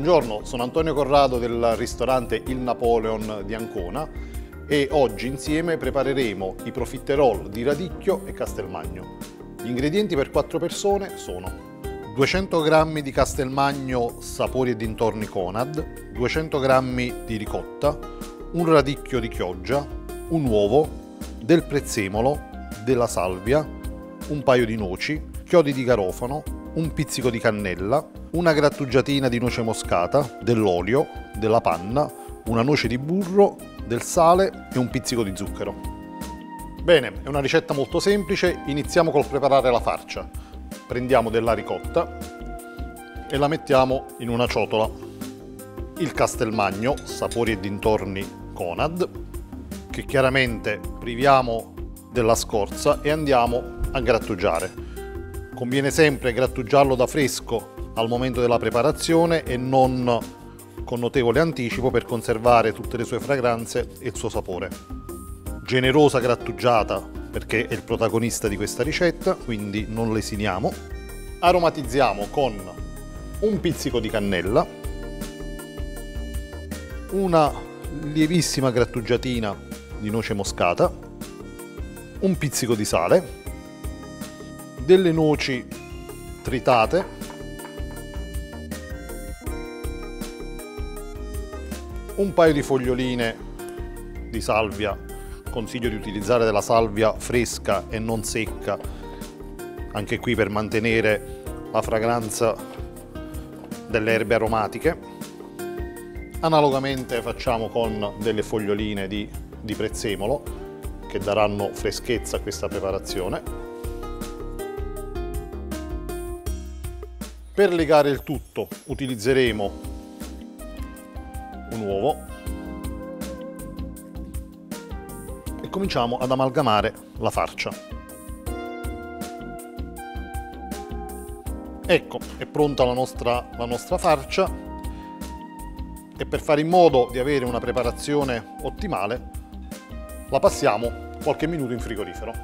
Buongiorno, sono Antonio Corrado del ristorante Il Napoleon di Ancona e oggi insieme prepareremo i profiterol di radicchio e castelmagno. Gli ingredienti per 4 persone sono 200 g di castelmagno sapori e dintorni Conad, 200 g di ricotta, un radicchio di chioggia, un uovo, del prezzemolo, della salvia, un paio di noci, chiodi di garofano, un pizzico di cannella, una grattugiatina di noce moscata, dell'olio, della panna, una noce di burro, del sale e un pizzico di zucchero. Bene, è una ricetta molto semplice, iniziamo col preparare la farcia. Prendiamo della ricotta e la mettiamo in una ciotola. Il castelmagno, sapori e dintorni Conad, che chiaramente priviamo della scorza e andiamo a grattugiare. Conviene sempre grattugiarlo da fresco al momento della preparazione e non con notevole anticipo per conservare tutte le sue fragranze e il suo sapore. Generosa grattugiata perché è il protagonista di questa ricetta, quindi non lesiniamo. Aromatizziamo con un pizzico di cannella, una lievissima grattugiatina di noce moscata, un pizzico di sale, delle noci tritate, un paio di foglioline di salvia. Consiglio di utilizzare della salvia fresca e non secca, anche qui per mantenere la fragranza delle erbe aromatiche. Analogamente facciamo con delle foglioline di prezzemolo che daranno freschezza a questa preparazione. Per legare il tutto utilizzeremo un uovo e cominciamo ad amalgamare la farcia. Ecco, è pronta la nostra farcia e per fare in modo di avere una preparazione ottimale la passiamo qualche minuto in frigorifero.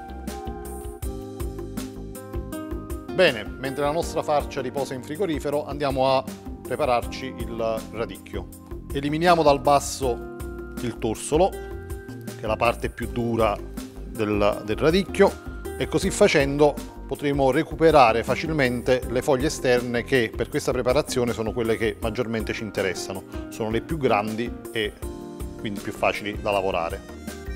Bene, mentre la nostra farcia riposa in frigorifero andiamo a prepararci il radicchio. Eliminiamo dal basso il torsolo, che è la parte più dura del radicchio, e così facendo potremo recuperare facilmente le foglie esterne che per questa preparazione sono quelle che maggiormente ci interessano. Sono le più grandi e quindi più facili da lavorare.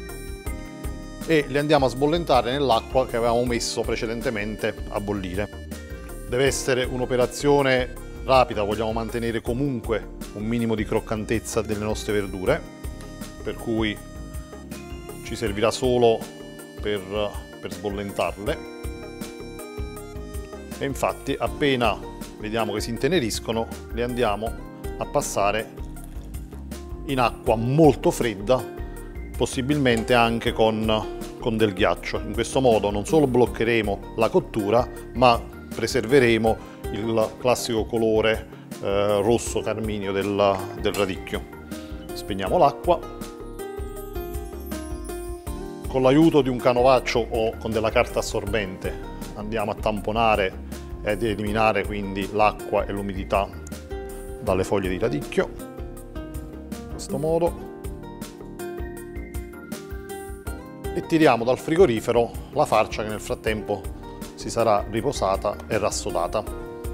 E le andiamo a sbollentare nell'acqua che avevamo messo precedentemente a bollire. Deve essere un'operazione rapida, vogliamo mantenere comunque un minimo di croccantezza delle nostre verdure, per cui ci servirà solo per sbollentarle. E infatti appena vediamo che si inteneriscono le andiamo a passare in acqua molto fredda, possibilmente anche con del ghiaccio. In questo modo non solo bloccheremo la cottura, ma preserveremo il classico colore rosso carminio del radicchio. Spegniamo l'acqua. Con l'aiuto di un canovaccio o con della carta assorbente andiamo a tamponare ed eliminare quindi l'acqua e l'umidità dalle foglie di radicchio. In questo modo. E tiriamo dal frigorifero la farcia che nel frattempo si sarà riposata e rassodata.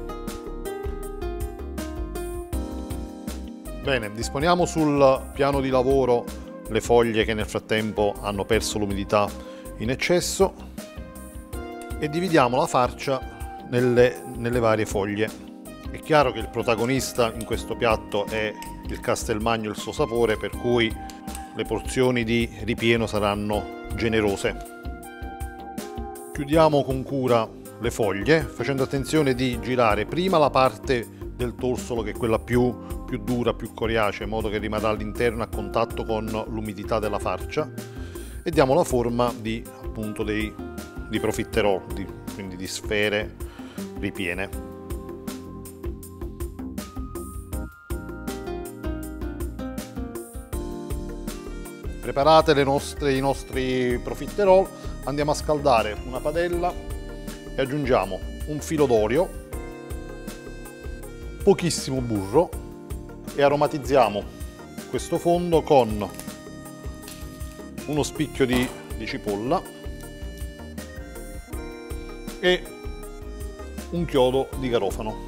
Bene, disponiamo sul piano di lavoro le foglie che nel frattempo hanno perso l'umidità in eccesso e dividiamo la farcia nelle varie foglie. È chiaro che il protagonista in questo piatto è il castelmagno e il suo sapore, per cui le porzioni di ripieno saranno generose. Chiudiamo con cura le foglie, facendo attenzione di girare prima la parte del torsolo, che è quella più dura, più coriacea, in modo che rimarrà all'interno a contatto con l'umidità della farcia, e diamo la forma di profiterol, quindi di sfere ripiene. Preparate i nostri profiterol, andiamo a scaldare una padella e aggiungiamo un filo d'olio, pochissimo burro e aromatizziamo questo fondo con uno spicchio di cipolla e un chiodo di garofano.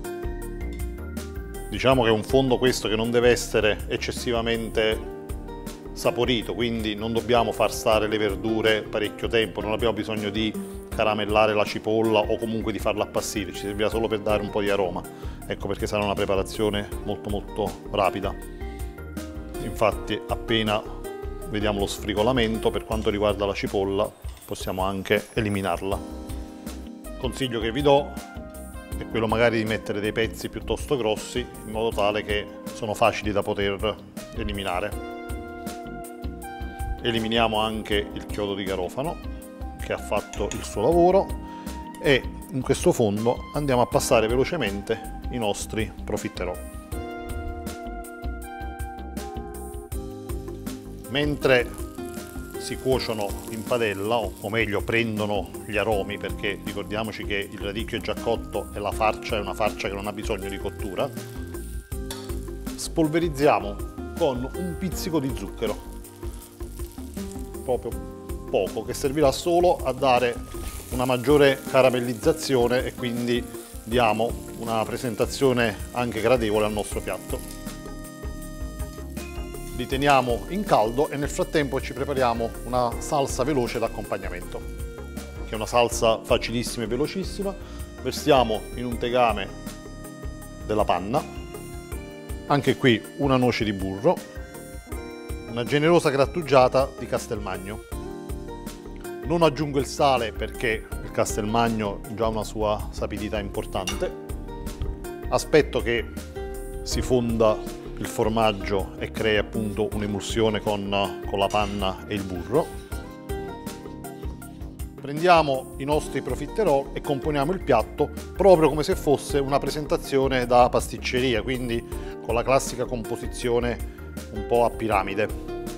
Diciamo che è un fondo questo che non deve essere eccessivamente saporito, quindi non dobbiamo far stare le verdure parecchio tempo, non abbiamo bisogno di caramellare la cipolla o comunque di farla appassire, ci servirà solo per dare un po' di aroma. Ecco perché sarà una preparazione molto rapida. Infatti appena vediamo lo sfrigolamento, per quanto riguarda la cipolla possiamo anche eliminarla. Il consiglio che vi do è quello magari di mettere dei pezzi piuttosto grossi in modo tale che sono facili da poter eliminare. Eliminiamo anche il chiodo di garofano che ha fatto il suo lavoro e in questo fondo andiamo a passare velocemente i nostri profiterol. Mentre si cuociono in padella, o meglio prendono gli aromi, perché ricordiamoci che il radicchio è già cotto e la farcia è una farcia che non ha bisogno di cottura, spolverizziamo con un pizzico di zucchero, proprio poco, che servirà solo a dare una maggiore caramellizzazione e quindi diamo una presentazione anche gradevole al nostro piatto. Li teniamo in caldo e nel frattempo ci prepariamo una salsa veloce d'accompagnamento, che è una salsa facilissima e velocissima. Versiamo in un tegame della panna, anche qui una noce di burro, una generosa grattugiata di Castelmagno. Non aggiungo il sale perché il Castelmagno ha già una sua sapidità importante. Aspetto che si fonda il formaggio e crea appunto un'emulsione con la panna e il burro. Prendiamo i nostri profiterol e componiamo il piatto proprio come se fosse una presentazione da pasticceria, quindi con la classica composizione un po' a piramide.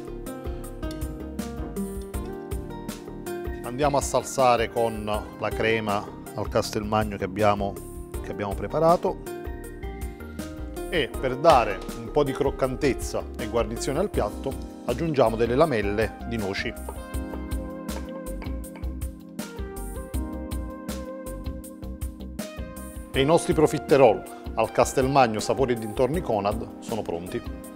Andiamo a salsare con la crema al Castelmagno che abbiamo preparato e per dare un po' di croccantezza e guarnizione al piatto aggiungiamo delle lamelle di noci. E i nostri profiterol al Castelmagno sapore e dintorni Conad sono pronti.